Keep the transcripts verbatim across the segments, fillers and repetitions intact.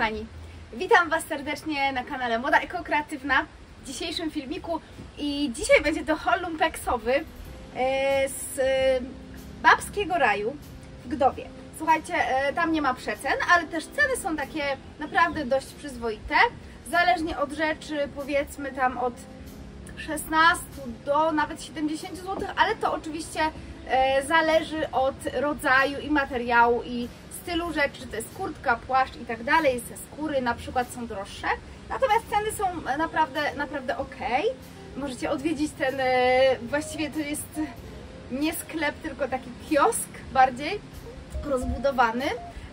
kochani, witam Was serdecznie na kanale Moda Eko Kreatywna w dzisiejszym filmiku i dzisiaj będzie to haul lumpeksowy z Babskiego Raju w Gdowie. Słuchajcie, tam nie ma przecen, ale też ceny są takie naprawdę dość przyzwoite, zależnie od rzeczy, powiedzmy tam od szesnastu do nawet siedemdziesięciu złotych, ale to oczywiście zależy od rodzaju i materiału i stylu rzeczy, czy to jest kurtka, płaszcz i tak dalej, ze skóry na przykład są droższe, natomiast ceny są naprawdę, naprawdę ok. Możecie odwiedzić ten, właściwie to jest nie sklep, tylko taki kiosk bardziej rozbudowany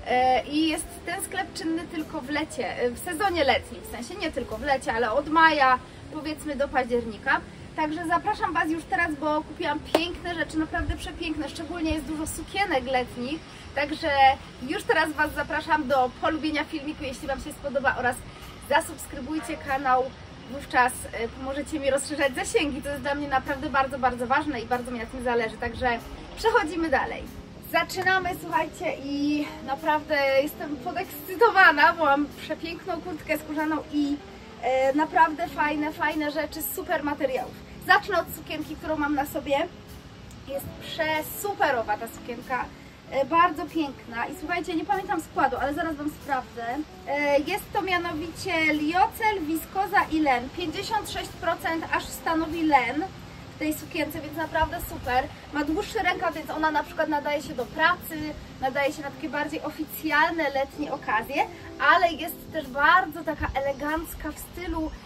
i jest ten sklep czynny tylko w lecie, w sezonie letnim, w sensie nie tylko w lecie, ale od maja powiedzmy do października. Także zapraszam Was już teraz, bo kupiłam piękne rzeczy, naprawdę przepiękne, szczególnie jest dużo sukienek letnich. Także już teraz Was zapraszam do polubienia filmiku, jeśli Wam się spodoba, oraz zasubskrybujcie kanał, wówczas pomożecie mi rozszerzać zasięgi. To jest dla mnie naprawdę bardzo, bardzo ważne i bardzo mi na tym zależy. Także przechodzimy dalej. Zaczynamy, słuchajcie, i naprawdę jestem podekscytowana, bo mam przepiękną kurtkę skórzaną i e, naprawdę fajne, fajne rzeczy z super materiałów. Zacznę od sukienki, którą mam na sobie. Jest przesuperowa ta sukienka, e, bardzo piękna i słuchajcie, nie pamiętam składu, ale zaraz Wam sprawdzę. E, jest to mianowicie liocel, wiskoza i len. pięćdziesiąt sześć procent aż stanowi len w tej sukience, więc naprawdę super. Ma dłuższy rękaw, więc ona na przykład nadaje się do pracy, nadaje się na takie bardziej oficjalne letnie okazje, ale jest też bardzo taka elegancka w stylu, um,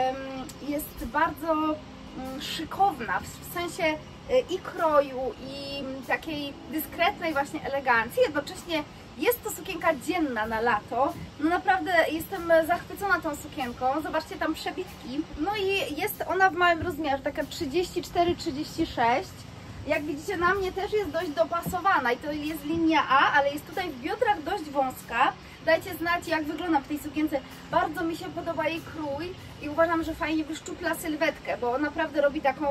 jest bardzo um, szykowna, w sensie i kroju, i takiej dyskretnej właśnie elegancji. Jednocześnie jest to sukienka dzienna na lato. No naprawdę jestem zachwycona tą sukienką. Zobaczcie tam przebitki. No i jest ona w małym rozmiarze, taka trzydzieści cztery trzydzieści sześć. Jak widzicie, na mnie też jest dość dopasowana i to jest linia A, ale jest tutaj w biodrach dość wąska. Dajcie znać, jak wygląda w tej sukience. Bardzo mi się podoba jej krój i uważam, że fajnie wyszczupla sylwetkę, bo naprawdę robi taką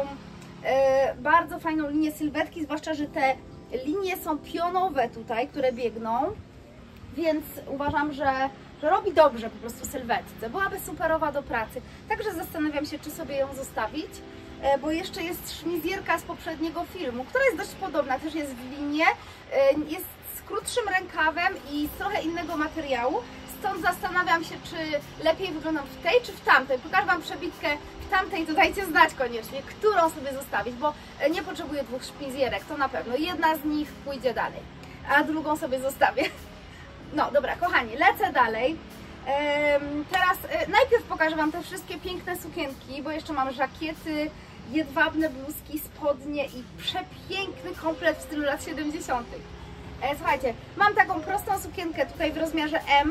e, bardzo fajną linię sylwetki, zwłaszcza, że te linie są pionowe tutaj, które biegną, więc uważam, że, że robi dobrze po prostu sylwetce. Byłaby superowa do pracy. Także zastanawiam się, czy sobie ją zostawić, bo jeszcze jest szmizjerka z poprzedniego filmu, która jest dość podobna, też jest w linie, jest z krótszym rękawem i z trochę innego materiału, stąd zastanawiam się, czy lepiej wyglądam w tej, czy w tamtej. Pokażę Wam przebitkę w tamtej, to dajcie znać koniecznie, którą sobie zostawić, bo nie potrzebuję dwóch szmizjerek, to na pewno. Jedna z nich pójdzie dalej, a drugą sobie zostawię. No dobra, kochani, lecę dalej. Ehm, teraz e, najpierw pokażę Wam te wszystkie piękne sukienki, bo jeszcze mam żakiety, jedwabne bluzki, spodnie i przepiękny komplet w stylu lat siedemdziesiątych. E, słuchajcie, mam taką prostą sukienkę tutaj w rozmiarze M,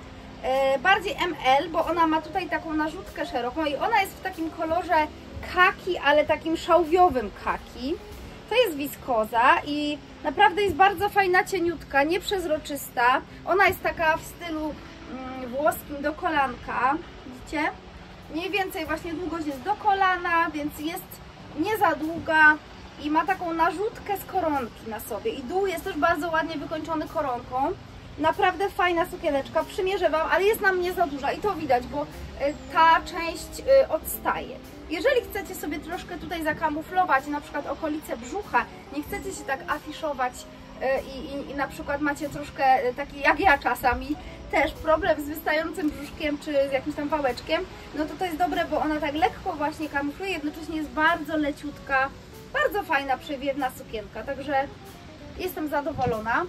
e, bardziej M L, bo ona ma tutaj taką narzutkę szeroką i ona jest w takim kolorze kaki, ale takim szałwiowym kaki. To jest wiskoza i naprawdę jest bardzo fajna, cieniutka, nieprzezroczysta. Ona jest taka w stylu mm, włoskim do kolanka, widzicie? Mniej więcej właśnie długość jest do kolana, więc jest nie za długa i ma taką narzutkę z koronki na sobie i dół jest też bardzo ładnie wykończony koronką. Naprawdę fajna sukieneczka, przymierzę Wam, ale jest na mnie za duża i to widać, bo ta część odstaje. Jeżeli chcecie sobie troszkę tutaj zakamuflować na przykład okolice brzucha, nie chcecie się tak afiszować i, i, i na przykład macie troszkę taki, jak ja czasami, też problem z wystającym brzuszkiem czy z jakimś tam wałeczkiem, no to to jest dobre, bo ona tak lekko właśnie kamufluje, jednocześnie jest bardzo leciutka, bardzo fajna, przewiewna sukienka, także jestem zadowolona.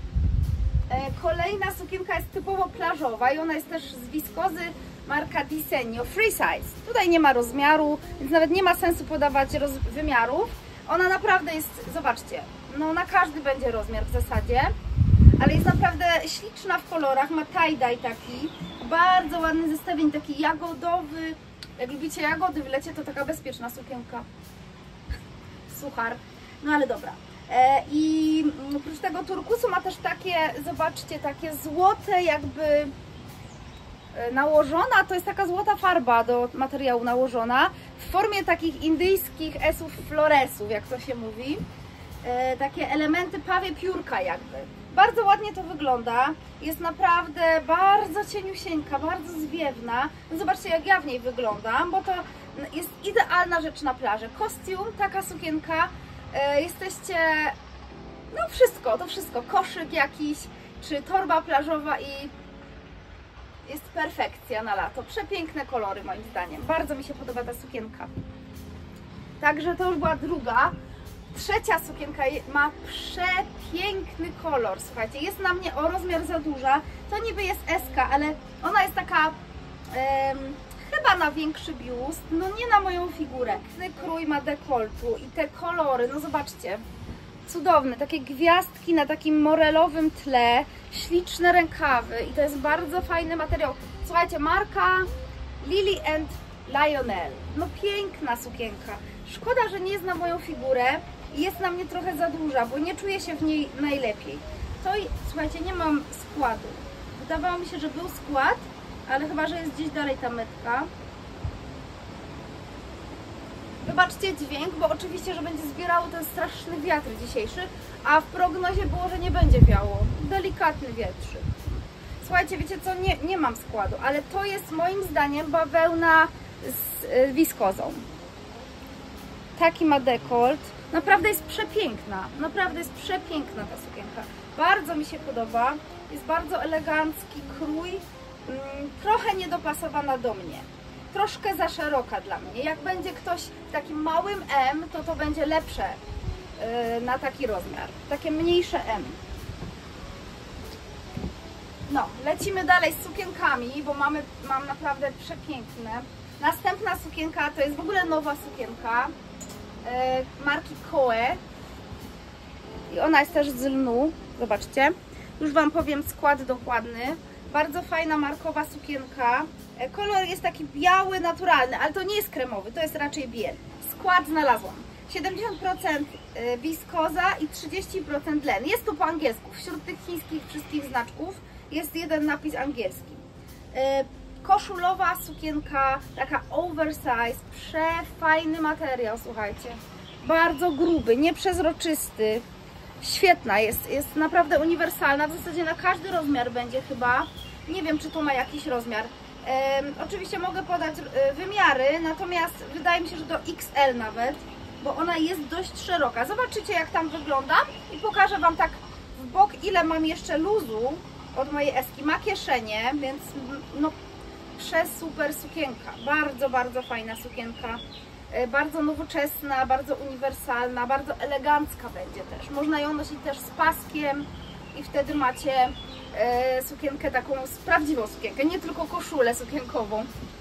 Kolejna sukienka jest typowo plażowa i ona jest też z wiskozy marka Disenio Free Size. Tutaj nie ma rozmiaru, więc nawet nie ma sensu podawać wymiarów. Ona naprawdę jest, zobaczcie, no na każdy będzie rozmiar w zasadzie, ale jest naprawdę śliczna w kolorach, ma tie-dye taki, bardzo ładny zestawień, taki jagodowy. Jak lubicie jagody w lecie, to taka bezpieczna sukienka. Suchar, no ale dobra. I oprócz tego turkusu ma też takie, zobaczcie, takie złote jakby nałożona, to jest taka złota farba do materiału nałożona w formie takich indyjskich esów floresów, jak to się mówi. Takie elementy pawie piórka jakby. Bardzo ładnie to wygląda, jest naprawdę bardzo cieniusieńka, bardzo zwiewna. No zobaczcie, jak ja w niej wyglądam, bo to jest idealna rzecz na plażę. Kostium, taka sukienka, e, jesteście, no wszystko, to wszystko, koszyk jakiś, czy torba plażowa i jest perfekcja na lato. Przepiękne kolory moim zdaniem, bardzo mi się podoba ta sukienka. Także to już była druga. Trzecia sukienka ma przepiękny kolor, słuchajcie, jest na mnie o rozmiar za duża, to niby jest eska, ale ona jest taka em, chyba na większy biust, no nie na moją figurę. Krój ma dekoltu i te kolory, no zobaczcie, cudowne, takie gwiazdki na takim morelowym tle, śliczne rękawy i to jest bardzo fajny materiał. Słuchajcie, marka Lily and Lionel, no piękna sukienka, szkoda, że nie jest na moją figurę. Jest na mnie trochę za duża, bo nie czuję się w niej najlepiej. To i słuchajcie, nie mam składu. Wydawało mi się, że był skład, ale chyba, że jest gdzieś dalej ta metka. Wybaczcie dźwięk, bo oczywiście, że będzie zbierało ten straszny wiatr dzisiejszy, a w prognozie było, że nie będzie wiało. Delikatny wietrzyk. Słuchajcie, wiecie co, nie, nie mam składu, ale to jest moim zdaniem bawełna z y, wiskozą. Taki ma dekolt. Naprawdę jest przepiękna, naprawdę jest przepiękna ta sukienka. Bardzo mi się podoba, jest bardzo elegancki krój, trochę niedopasowana do mnie. Troszkę za szeroka dla mnie. Jak będzie ktoś w takim małym M, to to będzie lepsze na taki rozmiar. Takie mniejsze M. No, lecimy dalej z sukienkami, bo mamy, mam naprawdę przepiękne. Następna sukienka to jest w ogóle nowa sukienka marki Koe i ona jest też z lnu, zobaczcie, już Wam powiem skład dokładny. Bardzo fajna markowa sukienka, kolor jest taki biały, naturalny, ale to nie jest kremowy, to jest raczej biel. Skład znalazłam, siedemdziesiąt procent wiskoza i trzydzieści procent len, jest to po angielsku, wśród tych chińskich wszystkich znaczków jest jeden napis angielski. Koszulowa sukienka, taka oversize, przefajny materiał, słuchajcie. Bardzo gruby, nieprzezroczysty. Świetna jest, jest naprawdę uniwersalna, w zasadzie na każdy rozmiar będzie chyba. Nie wiem, czy to ma jakiś rozmiar. E, oczywiście mogę podać e, wymiary, natomiast wydaje mi się, że to X L nawet, bo ona jest dość szeroka. Zobaczycie, jak tam wyglądam i pokażę Wam tak w bok, ile mam jeszcze luzu od mojej eski. Ma kieszenie, więc no super sukienka, bardzo, bardzo fajna sukienka, bardzo nowoczesna, bardzo uniwersalna, bardzo elegancka będzie też. Można ją nosić też z paskiem i wtedy macie e, sukienkę taką, prawdziwą sukienkę, nie tylko koszulę sukienkową.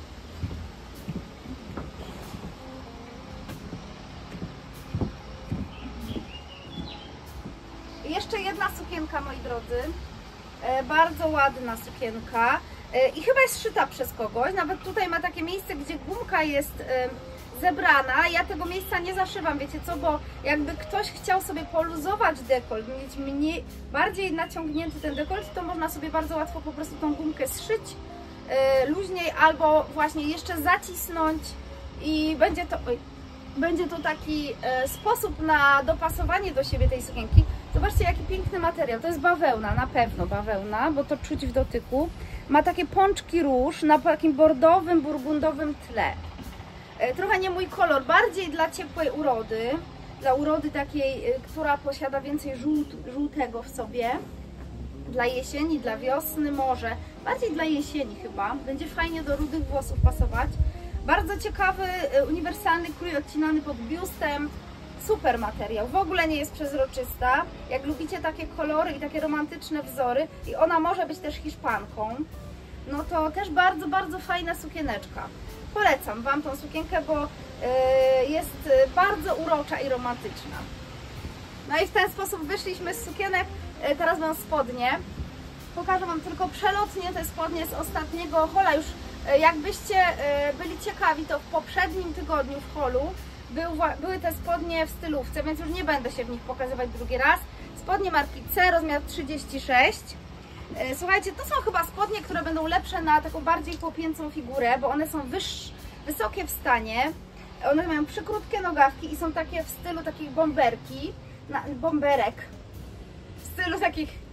I jeszcze jedna sukienka, moi drodzy, e, bardzo ładna sukienka. I chyba jest szyta przez kogoś, nawet tutaj ma takie miejsce, gdzie gumka jest zebrana. Ja tego miejsca nie zaszywam, wiecie co, bo jakby ktoś chciał sobie poluzować dekolt, mieć mniej, bardziej naciągnięty ten dekolt, to można sobie bardzo łatwo po prostu tą gumkę zszyć luźniej albo właśnie jeszcze zacisnąć i będzie to, oj, będzie to taki sposób na dopasowanie do siebie tej sukienki. Zobaczcie, jaki piękny materiał, to jest bawełna, na pewno bawełna, bo to czuć w dotyku. Ma takie pączki róż na takim bordowym, burgundowym tle. Trochę nie mój kolor, bardziej dla ciepłej urody, dla urody takiej, która posiada więcej żółt, żółtego w sobie. Dla jesieni, dla wiosny może, bardziej dla jesieni chyba, będzie fajnie do rudych włosów pasować. Bardzo ciekawy, uniwersalny krój odcinany pod biustem, super materiał, w ogóle nie jest przezroczysta. Jak lubicie takie kolory i takie romantyczne wzory i ona może być też Hiszpanką, no to też bardzo, bardzo fajna sukieneczka. Polecam Wam tą sukienkę, bo jest bardzo urocza i romantyczna. No i w ten sposób wyszliśmy z sukienek, teraz mam spodnie. Pokażę Wam tylko przelotnie te spodnie z ostatniego hola. Już jakbyście byli ciekawi, to w poprzednim tygodniu w holu był, były te spodnie w stylówce, więc już nie będę się w nich pokazywać drugi raz. Spodnie marki C, rozmiar trzydzieści sześć. Słuchajcie, to są chyba spodnie, które będą lepsze na taką bardziej chłopięcą figurę, bo one są wyższe, wysokie w stanie. One mają przykrótkie nogawki i są takie w stylu takich bomberki, na, bomberek, w stylu takich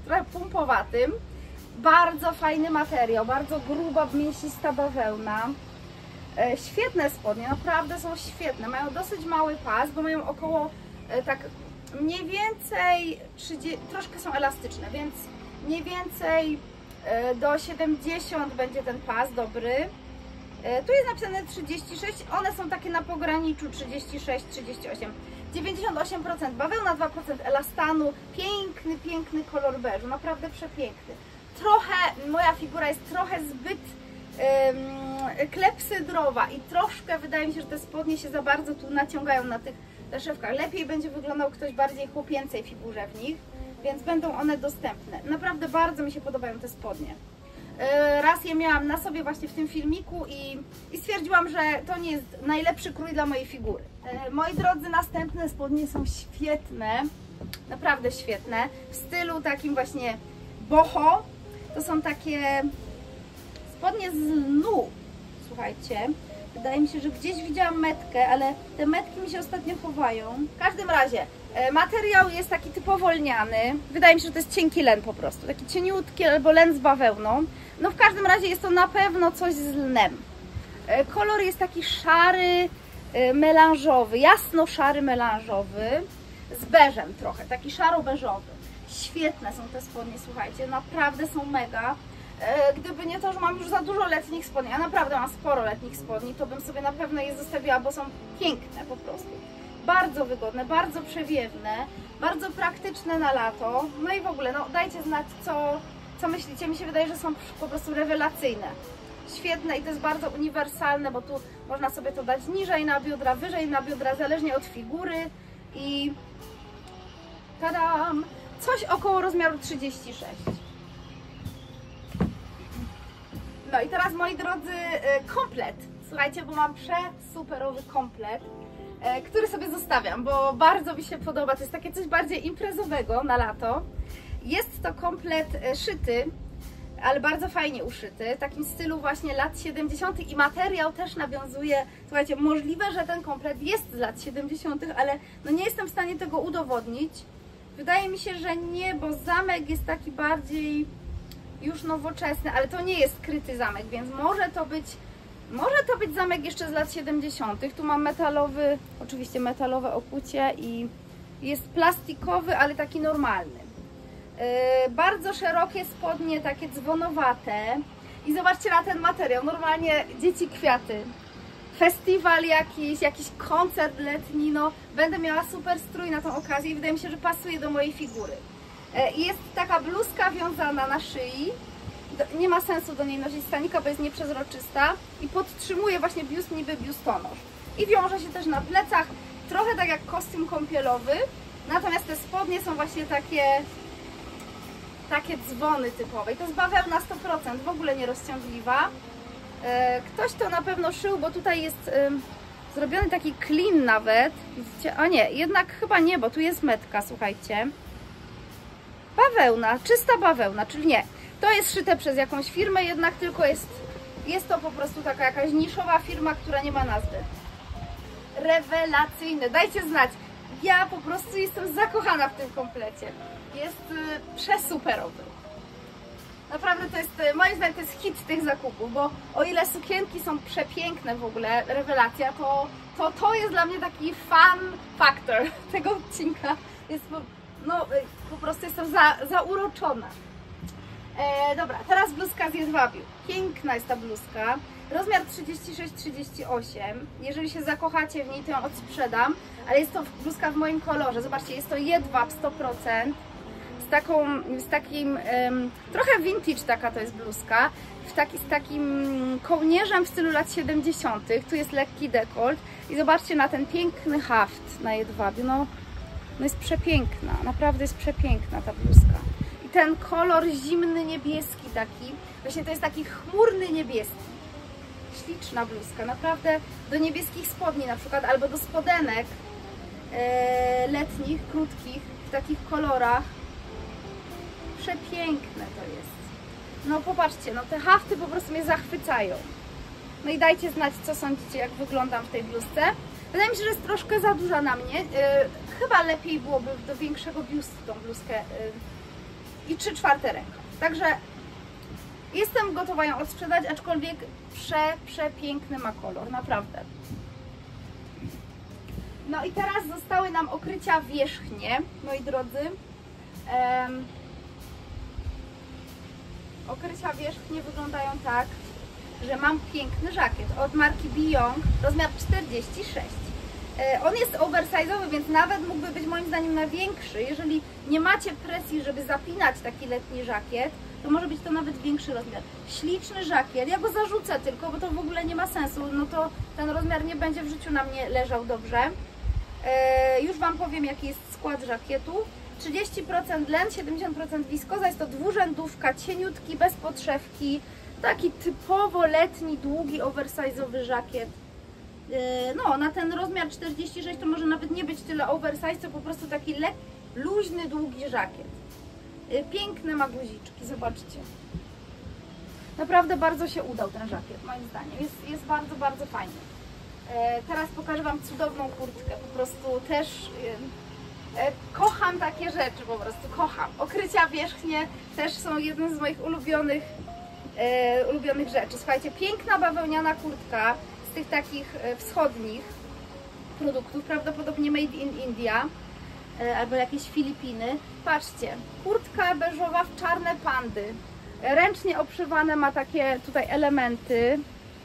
trochę pumpowatym. Bardzo fajny materiał, bardzo gruba, mięsista bawełna. E, świetne spodnie, naprawdę są świetne. Mają dosyć mały pas, bo mają około e, tak mniej więcej trzydzieści, troszkę są elastyczne, więc mniej więcej e, do siedemdziesiąt będzie ten pas dobry. E, tu jest napisane trzydzieści sześć, one są takie na pograniczu trzydzieści sześć trzydzieści osiem. dziewięćdziesiąt osiem procent bawełna, dwa procent elastanu. Piękny, piękny kolor beżu, naprawdę przepiękny. Trochę, moja figura jest trochę zbyt um, klepsydrowa i troszkę wydaje mi się, że te spodnie się za bardzo tu naciągają na tych zaszewkach. Lepiej będzie wyglądał ktoś bardziej chłopięcej figurze w nich, więc będą one dostępne. Naprawdę bardzo mi się podobają te spodnie. Raz je miałam na sobie właśnie w tym filmiku i, i stwierdziłam, że to nie jest najlepszy krój dla mojej figury. Moi drodzy, następne spodnie są świetne, naprawdę świetne, w stylu takim właśnie boho. To są takie spodnie z lnu, słuchajcie. Wydaje mi się, że gdzieś widziałam metkę, ale te metki mi się ostatnio chowają. W każdym razie materiał jest taki typowo lniany. Wydaje mi się, że to jest cienki len po prostu. Taki cieniutki albo len z bawełną. No w każdym razie jest to na pewno coś z lnem. Kolor jest taki szary, melanżowy, jasno szary melanżowy z beżem trochę, taki szaro-beżowy. Świetne są te spodnie, słuchajcie, naprawdę są mega. Gdyby nie to, że mam już za dużo letnich spodni, a naprawdę mam sporo letnich spodni, to bym sobie na pewno je zostawiła, bo są piękne po prostu. Bardzo wygodne, bardzo przewiewne, bardzo praktyczne na lato. No i w ogóle, no dajcie znać, co, co myślicie. Mi się wydaje, że są po prostu rewelacyjne. Świetne i to jest bardzo uniwersalne, bo tu można sobie to dać niżej na biodra, wyżej na biodra, zależnie od figury. I tadam! Coś około rozmiaru trzydzieści sześć. No i teraz, moi drodzy, komplet. Słuchajcie, bo mam przesuperowy komplet, który sobie zostawiam, bo bardzo mi się podoba. To jest takie coś bardziej imprezowego na lato. Jest to komplet szyty, ale bardzo fajnie uszyty, w takim stylu właśnie lat siedemdziesiątych i materiał też nawiązuje, słuchajcie, możliwe, że ten komplet jest z lat siedemdziesiątych, ale no nie jestem w stanie tego udowodnić. Wydaje mi się, że nie, bo zamek jest taki bardziej już nowoczesny, ale to nie jest skryty zamek, więc może to być może to być zamek jeszcze z lat siedemdziesiątych. Tu mam metalowy, oczywiście metalowe okucie i jest plastikowy, ale taki normalny. Yy, bardzo szerokie spodnie, takie dzwonowate. I zobaczcie na ten materiał, normalnie dzieci kwiaty. Festiwal jakiś, jakiś koncert letni, no będę miała super strój na tą okazję i wydaje mi się, że pasuje do mojej figury. Yy, jest taka bluzka wiązana na szyi. Nie ma sensu do niej nosić stanika, bo jest nieprzezroczysta i podtrzymuje właśnie biust, niby biustonosz. I wiąże się też na plecach, trochę tak jak kostium kąpielowy, natomiast te spodnie są właśnie takie takie dzwony typowe. I to jest bawełna sto procent, w ogóle nie rozciągliwa. Ktoś to na pewno szył, bo tutaj jest zrobiony taki klin nawet. Widzicie? A nie, jednak chyba nie, bo tu jest metka, słuchajcie. Bawełna, czysta bawełna, czyli nie. To jest szyte przez jakąś firmę, jednak tylko jest, jest to po prostu taka jakaś niszowa firma, która nie ma nazwy. Rewelacyjne, dajcie znać. Ja po prostu jestem zakochana w tym komplecie. Jest y, przesuperowy. Naprawdę to jest, moim zdaniem to jest hit tych zakupów, bo o ile sukienki są przepiękne w ogóle, rewelacja, to to, to jest dla mnie taki fun factor tego odcinka. Jest po, no, po prostu jestem za, zauroczona. E, dobra, teraz bluzka z jedwabiu. Piękna jest ta bluzka. Rozmiar trzydzieści sześć trzydzieści osiem. Jeżeli się zakochacie w niej, to ją odsprzedam. Ale jest to bluzka w moim kolorze. Zobaczcie, jest to jedwab sto procent. Z, taką, z takim, um, trochę vintage taka to jest bluzka. W taki, z takim kołnierzem w stylu lat siedemdziesiątych. Tu jest lekki dekolt. I zobaczcie na ten piękny haft na jedwabiu. No, no jest przepiękna. Naprawdę jest przepiękna ta bluzka. Ten kolor zimny niebieski taki, właśnie to jest taki chmurny niebieski. Śliczna bluzka, naprawdę do niebieskich spodni na przykład, albo do spodenek e, letnich, krótkich, w takich kolorach. Przepiękne to jest. No popatrzcie, no te hafty po prostu mnie zachwycają. No i dajcie znać, co sądzicie, jak wyglądam w tej bluzce. Wydaje mi się, że jest troszkę za duża na mnie. E, chyba lepiej byłoby do większego biustu tą bluzkę e, i trzy czwarte rękaw. Także jestem gotowa ją odsprzedać, aczkolwiek prze, przepiękny ma kolor, naprawdę. No i teraz zostały nam okrycia wierzchnie, moi drodzy. Um, okrycia wierzchnie wyglądają tak, że mam piękny żakiet od marki Beyond, rozmiar czterdzieści sześć. On jest oversize'owy, więc nawet mógłby być moim zdaniem na większy. Jeżeli nie macie presji, żeby zapinać taki letni żakiet, to może być to nawet większy rozmiar. Śliczny żakiet, ja go zarzucę tylko, bo to w ogóle nie ma sensu, no to ten rozmiar nie będzie w życiu na mnie leżał dobrze. Już Wam powiem, jaki jest skład żakietu. trzydzieści procent len, siedemdziesiąt procent wiskoza, jest to dwurzędówka, cieniutki, bez podszewki. Taki typowo letni, długi, oversize'owy żakiet. No, na ten rozmiar czterdzieści sześć to może nawet nie być tyle oversize, to po prostu taki lek, luźny, długi żakiet. Piękne ma guziczki, zobaczcie. Naprawdę bardzo się udał ten żakiet, moim zdaniem. Jest, jest bardzo, bardzo fajny. Teraz pokażę Wam cudowną kurtkę. Po prostu też kocham takie rzeczy, po prostu kocham. Okrycia wierzchnie też są jednym z moich ulubionych, ulubionych rzeczy. Słuchajcie, piękna bawełniana kurtka z tych takich wschodnich produktów, prawdopodobnie made in India albo jakieś Filipiny. Patrzcie, kurtka beżowa w czarne pandy, ręcznie obszywane, ma takie tutaj elementy.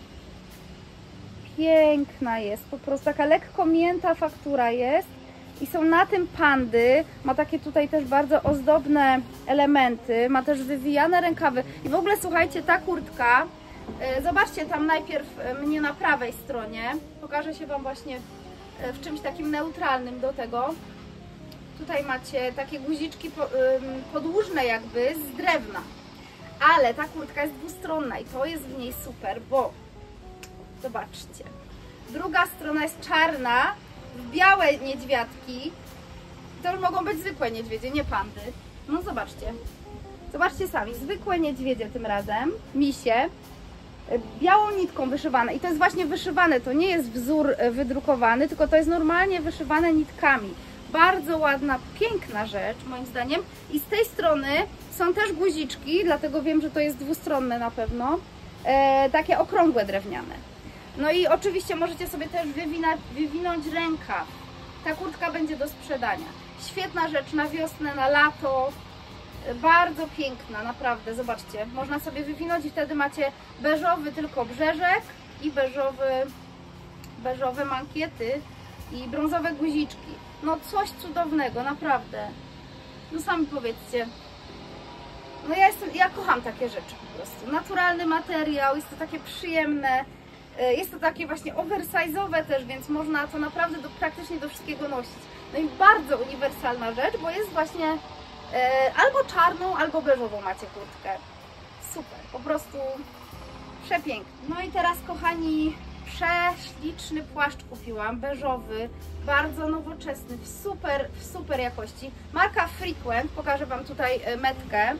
Piękna jest, po prostu taka lekko mięta faktura jest i są na tym pandy, ma takie tutaj też bardzo ozdobne elementy, ma też wywijane rękawy i w ogóle słuchajcie, ta kurtka, zobaczcie tam najpierw mnie na prawej stronie, pokażę się Wam właśnie w czymś takim neutralnym do tego. Tutaj macie takie guziczki podłużne jakby z drewna, ale ta kurtka jest dwustronna i to jest w niej super, bo zobaczcie, druga strona jest czarna, w białe niedźwiadki, to już mogą być zwykłe niedźwiedzie, nie pandy. No zobaczcie, zobaczcie sami, zwykłe niedźwiedzie tym razem, misie, białą nitką wyszywane i to jest właśnie wyszywane, to nie jest wzór wydrukowany, tylko to jest normalnie wyszywane nitkami. Bardzo ładna, piękna rzecz moim zdaniem i z tej strony są też guziczki, dlatego wiem, że to jest dwustronne na pewno, e, takie okrągłe drewniane. No i oczywiście możecie sobie też wywinać, wywinąć rękaw. Ta kurtka będzie do sprzedania. Świetna rzecz na wiosnę, na lato. Bardzo piękna, naprawdę, zobaczcie. Można sobie wywinąć i wtedy macie beżowy tylko brzeżek i beżowy, beżowe mankiety i brązowe guziczki. No coś cudownego, naprawdę. No sami powiedzcie. No ja, jestem, ja kocham takie rzeczy po prostu. Naturalny materiał, jest to takie przyjemne. Jest to takie właśnie oversize'owe też, więc można to naprawdę do, praktycznie do wszystkiego nosić. No i bardzo uniwersalna rzecz, bo jest właśnie e, albo czarną, albo beżową macie kurtkę. Super, po prostu przepiękny. No i teraz, kochani, prześliczny płaszcz kupiłam, beżowy, bardzo nowoczesny, w super, w super jakości. Marka Frequent, pokażę Wam tutaj metkę.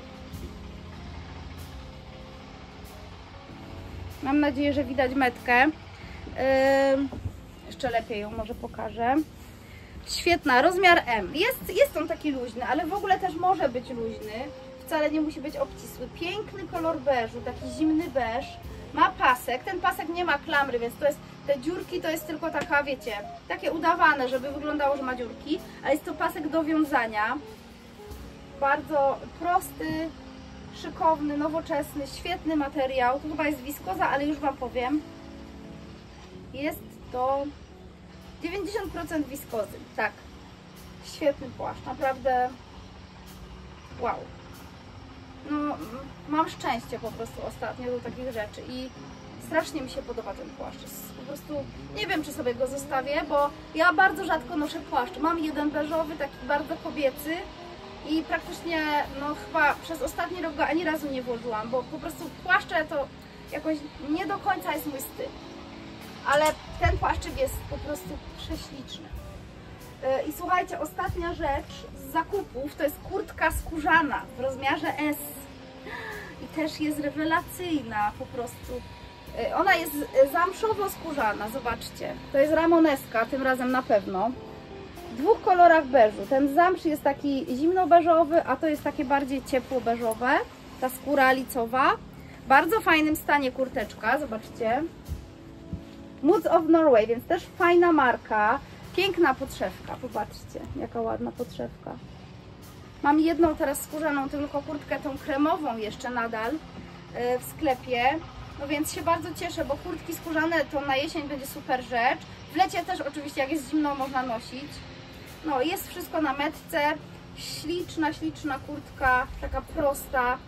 Mam nadzieję, że widać metkę. Yy, jeszcze lepiej ją może pokażę. Świetna, rozmiar M. Jest, jest on taki luźny, ale w ogóle też może być luźny. Wcale nie musi być obcisły. Piękny kolor beżu, taki zimny beż. Ma pasek. Ten pasek nie ma klamry, więc to jest, te dziurki to jest tylko taka, wiecie, takie udawane, żeby wyglądało, że ma dziurki. Ale jest to pasek do wiązania. Bardzo prosty, szykowny, nowoczesny, świetny materiał. To chyba jest wiskoza, ale już Wam powiem. Jest to dziewięćdziesiąt procent wiskozy. Tak. Świetny płaszcz. Naprawdę wow. No, mam szczęście po prostu ostatnio do takich rzeczy i strasznie mi się podoba ten płaszcz. Po prostu nie wiem, czy sobie go zostawię, bo ja bardzo rzadko noszę płaszcz. Mam jeden beżowy, taki bardzo kobiecy. I praktycznie, no chyba przez ostatni rok go ani razu nie włożyłam, bo po prostu płaszcze to jakoś nie do końca jest mój styl. Ale ten płaszczyk jest po prostu prześliczny. I słuchajcie, ostatnia rzecz z zakupów to jest kurtka skórzana w rozmiarze S. I też jest rewelacyjna po prostu. Ona jest zamszowo skórzana, zobaczcie. To jest ramoneska, tym razem na pewno. w dwóch kolorach beżu. Ten zamsz jest taki zimno-beżowy, a to jest takie bardziej ciepło-beżowe. Ta skóra licowa. W bardzo fajnym stanie kurteczka, zobaczcie. Moods of Norway, więc też fajna marka. Piękna podszewka, popatrzcie, jaka ładna podszewka. Mam jedną teraz skórzaną tylko kurtkę, tą kremową jeszcze nadal w sklepie. No więc się bardzo cieszę, bo kurtki skórzane to na jesień będzie super rzecz. W lecie też oczywiście, jak jest zimno, można nosić. No, jest wszystko na metce. Śliczna, śliczna kurtka, taka prosta.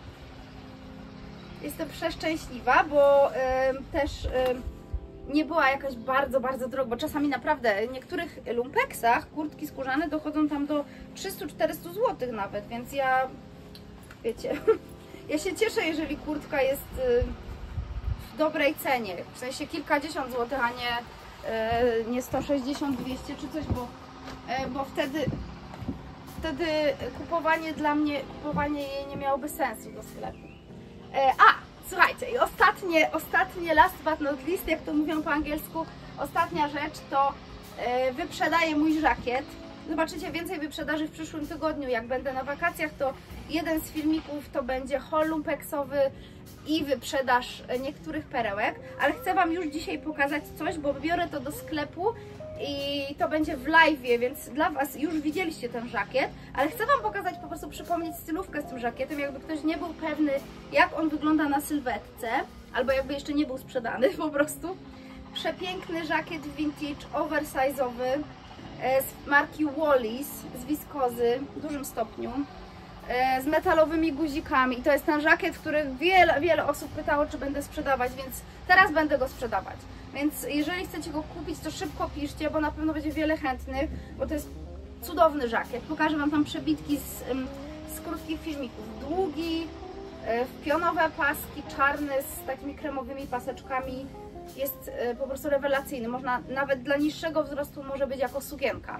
Jestem przeszczęśliwa, bo y, też y, nie była jakaś bardzo, bardzo droga, bo czasami naprawdę w niektórych lumpeksach kurtki skórzane dochodzą tam do trzysta czterysta złotych nawet, więc ja, wiecie, ja się cieszę, jeżeli kurtka jest y, w dobrej cenie, w sensie kilkadziesiąt złotych, a nie, y, nie sto sześćdziesiąt, dwieście czy coś, bo, y, bo wtedy, wtedy kupowanie dla mnie, kupowanie jej nie miałoby sensu do sklepu. Y, a! Słuchajcie, i ostatnie, ostatnie last but not least, jak to mówią po angielsku, ostatnia rzecz to yy, wyprzedaję mój żakiet. Zobaczycie więcej wyprzedaży w przyszłym tygodniu, jak będę na wakacjach, to jeden z filmików to będzie haul lumpeksowy i wyprzedaż niektórych perełek, ale chcę Wam już dzisiaj pokazać coś, bo biorę to do sklepu i to będzie w live'ie, więc dla Was już widzieliście ten żakiet, ale chcę Wam pokazać, po prostu przypomnieć stylówkę z tym żakietem, jakby ktoś nie był pewny, jak on wygląda na sylwetce, albo jakby jeszcze nie był sprzedany po prostu. Przepiękny żakiet vintage, oversize'owy z marki Wallis, z wiskozy w dużym stopniu, z metalowymi guzikami i to jest ten żakiet, który wiele, wiele osób pytało, czy będę sprzedawać, więc teraz będę go sprzedawać. Więc jeżeli chcecie go kupić, to szybko piszcie, bo na pewno będzie wiele chętnych, bo to jest cudowny żakiet. Pokażę Wam tam przebitki z, z krótkich filmików. Długi, w pionowe paski, czarny z takimi kremowymi paseczkami. Jest po prostu rewelacyjny. Można nawet dla niższego wzrostu może być jako sukienka.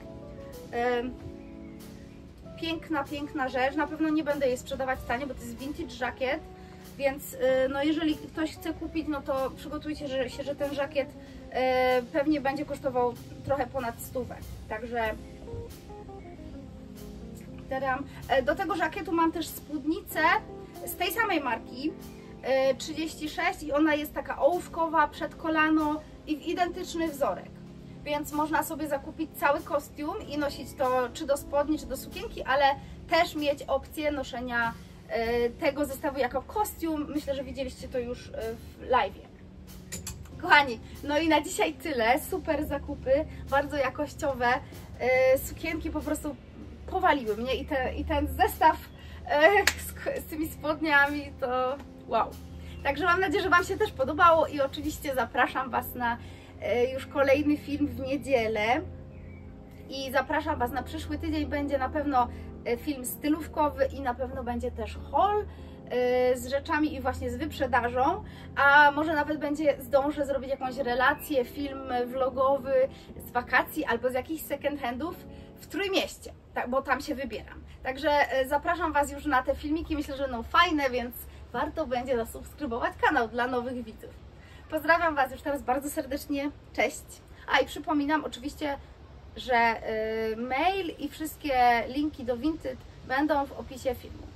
Piękna, piękna rzecz. Na pewno nie będę jej sprzedawać tanie, bo to jest vintage żakiet. Więc no jeżeli ktoś chce kupić, no to przygotujcie się, że ten żakiet e, pewnie będzie kosztował trochę ponad stówę. Także e, do tego żakietu mam też spódnicę z tej samej marki e, trzydzieści sześć i ona jest taka ołówkowa, przed kolano i w identyczny wzorek. Więc można sobie zakupić cały kostium i nosić to czy do spodni, czy do sukienki, ale też mieć opcję noszenia tego zestawu jako kostium. Myślę, że widzieliście to już w live'ie. Kochani, no i na dzisiaj tyle. Super zakupy, bardzo jakościowe. Sukienki po prostu powaliły mnie i, te, i ten zestaw z, z tymi spodniami to wow. Także mam nadzieję, że Wam się też podobało i oczywiście zapraszam Was na już kolejny film w niedzielę i zapraszam Was na przyszły tydzień. Będzie na pewno film stylówkowy i na pewno będzie też haul z rzeczami i właśnie z wyprzedażą, a może nawet będzie zdążę zrobić jakąś relację, film vlogowy z wakacji albo z jakichś second handów w Trójmieście, tak, bo tam się wybieram. Także zapraszam Was już na te filmiki, myślę, że będą fajne, więc warto będzie zasubskrybować kanał dla nowych widzów. Pozdrawiam Was już teraz bardzo serdecznie, cześć! A i przypominam oczywiście, że mail i wszystkie linki do Vinted będą w opisie filmu.